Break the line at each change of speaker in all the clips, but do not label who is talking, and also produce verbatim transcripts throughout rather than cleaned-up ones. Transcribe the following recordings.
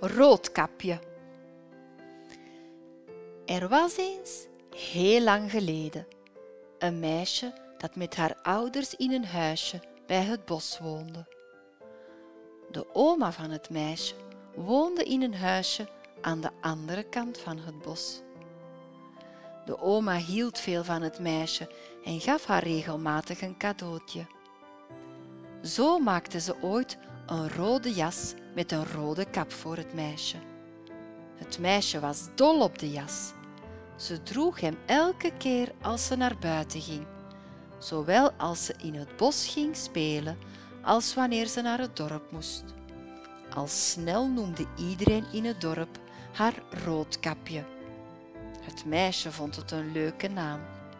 Roodkapje. Er was eens, heel lang geleden, een meisje dat met haar ouders in een huisje bij het bos woonde. De oma van het meisje woonde in een huisje aan de andere kant van het bos. De oma hield veel van het meisje en gaf haar regelmatig een cadeautje. Zo maakte ze ooit een rode jas met een rode kap voor het meisje. Het meisje was dol op de jas. Ze droeg hem elke keer als ze naar buiten ging, zowel als ze in het bos ging spelen als wanneer ze naar het dorp moest. Al snel noemde iedereen in het dorp haar Roodkapje. Het meisje vond het een leuke naam.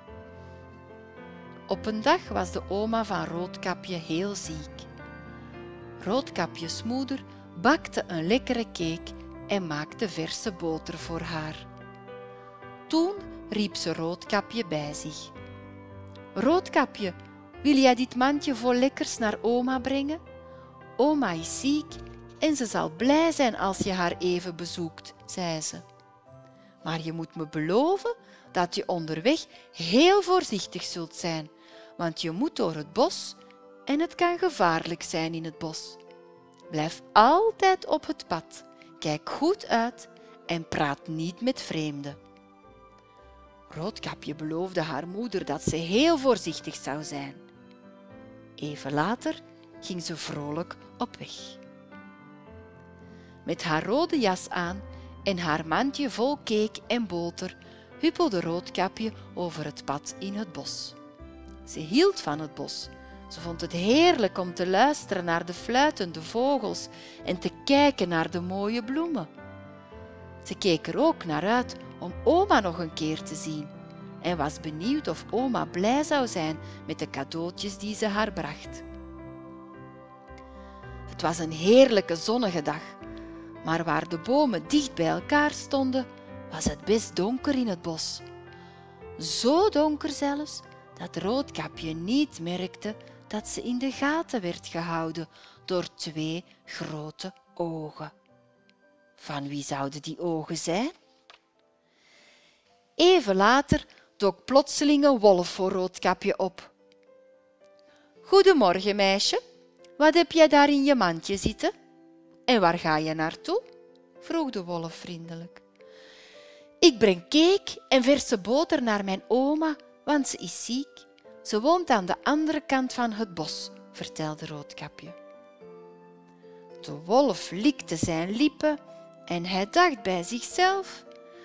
Op een dag was de oma van Roodkapje heel ziek. Roodkapjes moeder bakte een lekkere cake en maakte verse boter voor haar. Toen riep ze Roodkapje bij zich. Roodkapje, wil jij dit mandje vol lekkers naar oma brengen? Oma is ziek en ze zal blij zijn als je haar even bezoekt, zei ze. Maar je moet me beloven dat je onderweg heel voorzichtig zult zijn, want je moet door het bos en het kan gevaarlijk zijn in het bos. Blijf altijd op het pad, kijk goed uit en praat niet met vreemden. Roodkapje beloofde haar moeder dat ze heel voorzichtig zou zijn. Even later ging ze vrolijk op weg. Met haar rode jas aan en haar mandje vol cake en boter huppelde Roodkapje over het pad in het bos. Ze hield van het bos. Ze vond het heerlijk om te luisteren naar de fluitende vogels en te kijken naar de mooie bloemen. Ze keek er ook naar uit om oma nog een keer te zien en was benieuwd of oma blij zou zijn met de cadeautjes die ze haar bracht. Het was een heerlijke zonnige dag, maar waar de bomen dicht bij elkaar stonden, was het best donker in het bos. Zo donker zelfs dat Roodkapje niet merkte dat ze in de gaten werd gehouden door twee grote ogen. Van wie zouden die ogen zijn? Even later dook plotseling een wolf voor Roodkapje op. Goedemorgen, meisje. Wat heb jij daar in je mandje zitten? En waar ga je naartoe? Vroeg de wolf vriendelijk. Ik breng cake en verse boter naar mijn oma, want ze is ziek. Ze woont aan de andere kant van het bos, vertelde Roodkapje. De wolf likte zijn lippen en hij dacht bij zichzelf: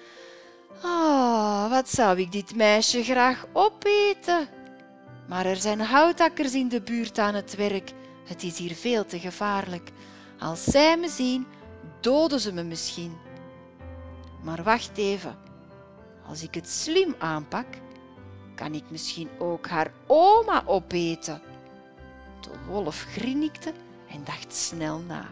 Ah, wat zou ik dit meisje graag opeten? Maar er zijn houtakkers in de buurt aan het werk. Het is hier veel te gevaarlijk. Als zij me zien, doden ze me misschien. Maar wacht even. Als ik het slim aanpak, kan ik misschien ook haar oma opeten. De wolf grinnikte en dacht snel na.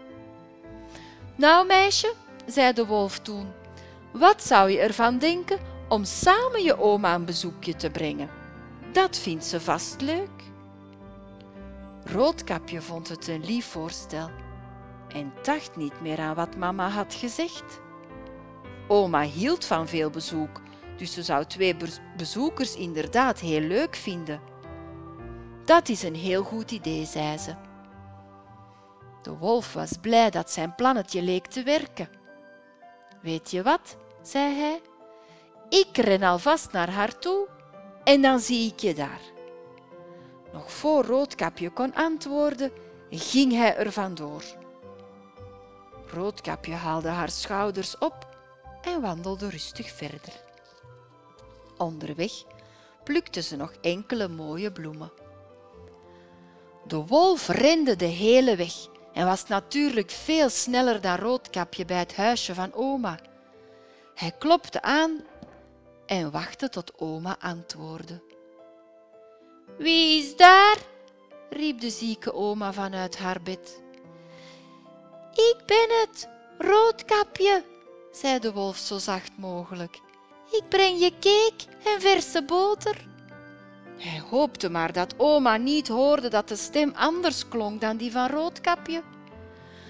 Nou, meisje, zei de wolf toen, wat zou je ervan denken om samen je oma een bezoekje te brengen? Dat vindt ze vast leuk. Roodkapje vond het een lief voorstel en dacht niet meer aan wat mama had gezegd. Oma hield van veel bezoek, dus ze zou twee bezoekers inderdaad heel leuk vinden. Dat is een heel goed idee, zei ze. De wolf was blij dat zijn plannetje leek te werken. Weet je wat, zei hij, ik ren alvast naar haar toe en dan zie ik je daar. Nog voor Roodkapje kon antwoorden, ging hij er vandoor. Roodkapje haalde haar schouders op en wandelde rustig verder. Onderweg plukte ze nog enkele mooie bloemen. De wolf rende de hele weg en was natuurlijk veel sneller dan Roodkapje bij het huisje van oma. Hij klopte aan en wachtte tot oma antwoordde. Wie is daar? Riep de zieke oma vanuit haar bed. Ik ben het, Roodkapje, zei de wolf zo zacht mogelijk. Ik breng je cake en verse boter. Hij hoopte maar dat oma niet hoorde dat de stem anders klonk dan die van Roodkapje.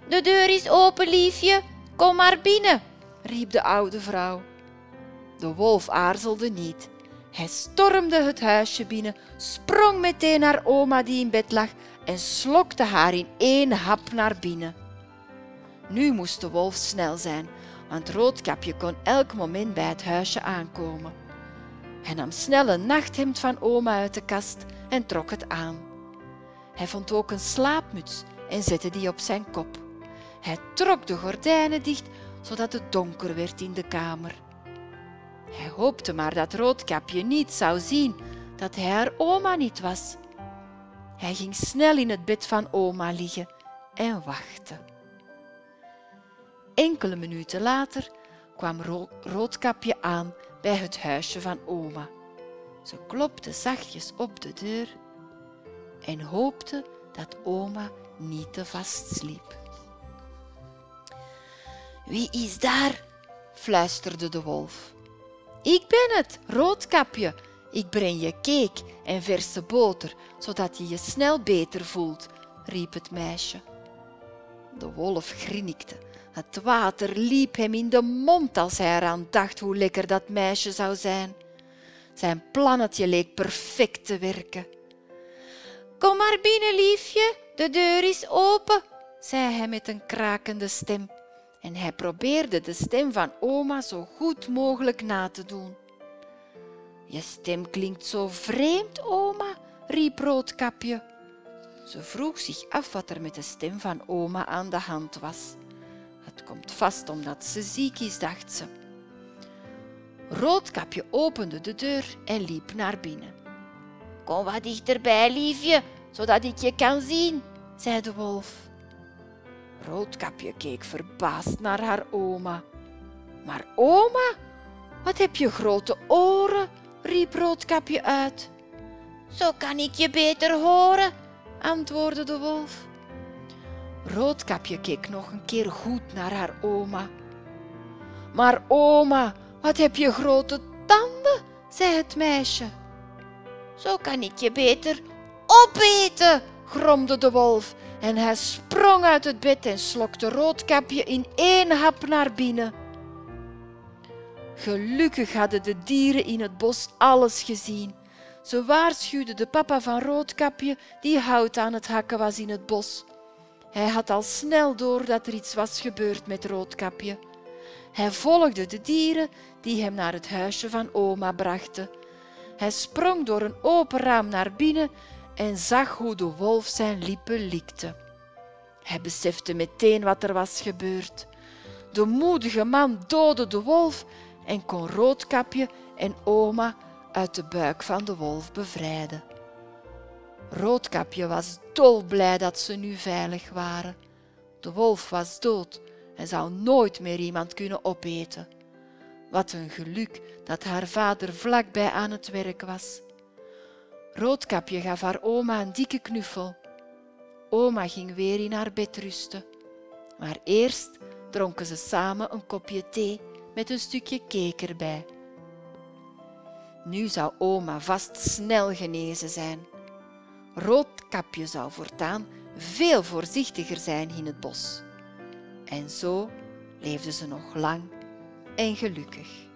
De deur is open, liefje, kom maar binnen, riep de oude vrouw. De wolf aarzelde niet. Hij stormde het huisje binnen, sprong meteen naar oma die in bed lag en slokte haar in één hap naar binnen. Nu moest de wolf snel zijn, want Roodkapje kon elk moment bij het huisje aankomen. Hij nam snel een nachthemd van oma uit de kast en trok het aan. Hij vond ook een slaapmuts en zette die op zijn kop. Hij trok de gordijnen dicht, zodat het donker werd in de kamer. Hij hoopte maar dat Roodkapje niet zou zien dat hij haar oma niet was. Hij ging snel in het bed van oma liggen en wachtte. Enkele minuten later kwam Ro- Roodkapje aan bij het huisje van oma. Ze klopte zachtjes op de deur en hoopte dat oma niet te vast sliep. Wie is daar? Fluisterde de wolf. Ik ben het, Roodkapje. Ik breng je cake en verse boter, zodat je je snel beter voelt, riep het meisje. De wolf grinnikte. Het water liep hem in de mond als hij eraan dacht hoe lekker dat meisje zou zijn. Zijn plannetje leek perfect te werken. Kom maar binnen, liefje, de deur is open, zei hij met een krakende stem. En hij probeerde de stem van oma zo goed mogelijk na te doen. Je stem klinkt zo vreemd, oma, riep Roodkapje. Ze vroeg zich af wat er met de stem van oma aan de hand was. Het komt vast omdat ze ziek is, dacht ze. Roodkapje opende de deur en liep naar binnen. Kom wat dichterbij, liefje, zodat ik je kan zien, zei de wolf. Roodkapje keek verbaasd naar haar oma. Maar oma, wat heb je grote oren, riep Roodkapje uit. Zo kan ik je beter horen, antwoordde de wolf. Roodkapje keek nog een keer goed naar haar oma. Maar oma, wat heb je grote tanden, zei het meisje. Zo kan ik je beter opeten, gromde de wolf en hij sprong uit het bed en slokte Roodkapje in één hap naar binnen. Gelukkig hadden de dieren in het bos alles gezien. Ze waarschuwden de papa van Roodkapje die hout aan het hakken was in het bos. Hij had al snel door dat er iets was gebeurd met Roodkapje. Hij volgde de dieren die hem naar het huisje van oma brachten. Hij sprong door een open raam naar binnen en zag hoe de wolf zijn lippen likte. Hij besefte meteen wat er was gebeurd. De moedige man doodde de wolf en kon Roodkapje en oma uit de buik van de wolf bevrijden. Roodkapje was dolblij dat ze nu veilig waren. De wolf was dood en zou nooit meer iemand kunnen opeten. Wat een geluk dat haar vader vlakbij aan het werk was. Roodkapje gaf haar oma een dikke knuffel. Oma ging weer in haar bed rusten. Maar eerst dronken ze samen een kopje thee met een stukje cake erbij. Nu zou oma vast snel genezen zijn. Roodkapje zou voortaan veel voorzichtiger zijn in het bos. En zo leefden ze nog lang en gelukkig.